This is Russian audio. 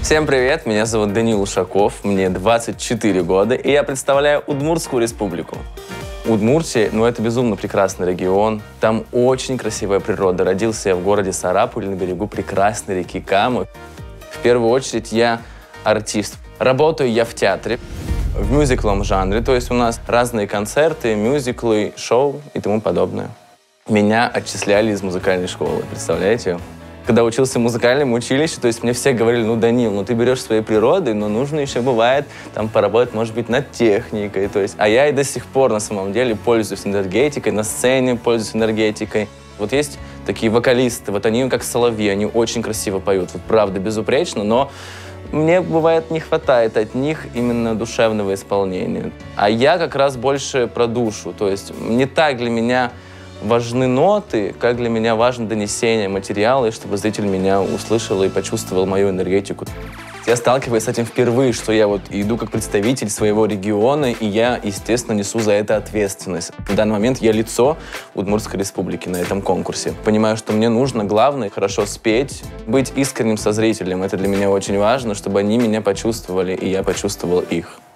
Всем привет, меня зовут Даниил Ушаков, мне 24 года, и я представляю Удмуртскую республику. Удмуртия, это безумно прекрасный регион, там очень красивая природа. Родился я в городе Сарапуле на берегу прекрасной реки Камы. В первую очередь я артист. Работаю я в театре, в мюзикловом жанре, то есть у нас разные концерты, мюзиклы, шоу и тому подобное. Меня отчисляли из музыкальной школы, представляете? Когда учился в музыкальном училище, то есть мне все говорили, Данил, ты берешь своей природой, но нужно еще бывает там поработать, может быть, над техникой, то есть, а я и до сих пор на самом деле пользуюсь энергетикой, на сцене пользуюсь энергетикой. Вот есть такие вокалисты, вот они как соловьи, они очень красиво поют, вот правда, безупречно, но мне, бывает, не хватает от них именно душевного исполнения. А я как раз больше про душу, то есть не так для меня важны ноты, как для меня важно донесение материала, и чтобы зритель меня услышал и почувствовал мою энергетику. Я сталкиваюсь с этим впервые, что я иду как представитель своего региона, и я, естественно, несу за это ответственность. В данный момент я лицо Удмуртской республики на этом конкурсе. Понимаю, что мне нужно, главное, хорошо спеть, быть искренним со зрителем. Это для меня очень важно, чтобы они меня почувствовали, и я почувствовал их.